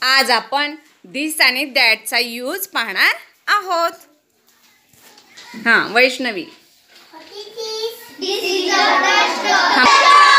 आज आपण दिस आणि दॅटचा यूज पाहणार आहोत. वैष्णवी. This is a